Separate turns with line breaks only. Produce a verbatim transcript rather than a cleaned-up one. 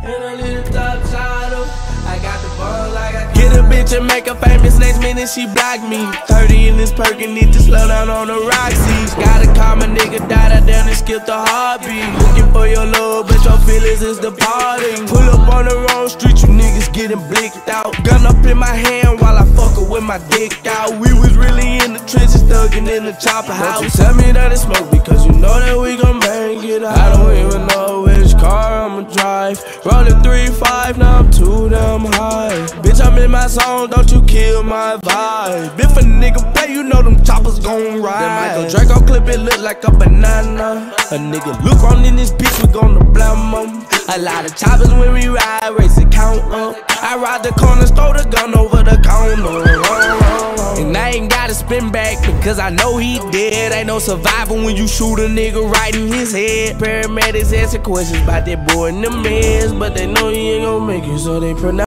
And a little top title. I got the ball like I get a bitch and make her famous. Next minute she block me. Thirty in this perk and need to slow down on the Roxy's. Gotta call my nigga, died out down and skip the heartbeat. Looking for your love, but your feelings is departing. Pull up on the wrong street, you niggas getting blicked out. Gun up in my hand while I fuck her with my dick out. We was really in the trenches, thugging in the chopper house. Don't you tell me that it's smoke because you know that we gon' bang it out. I don't even know which car I'ma drive. Rollin' three five, now I'm too damn high. Bitch, I'm in my zone, don't you kill my vibe. If a nigga play, you know them choppers gon' ride. That Michael Draco clip, it look like a banana. A nigga look on in this bitch, we gonna blame him. A lot of choppers when we ride, race the count up. I ride the corner, throw the gun over the counter. And I ain't gotta spin back because I know he dead. Ain't no survival when you shoot a nigga right in his head. Paramedics asking questions about that boy in the meds, but they know he ain't gon' make it, so they pronounce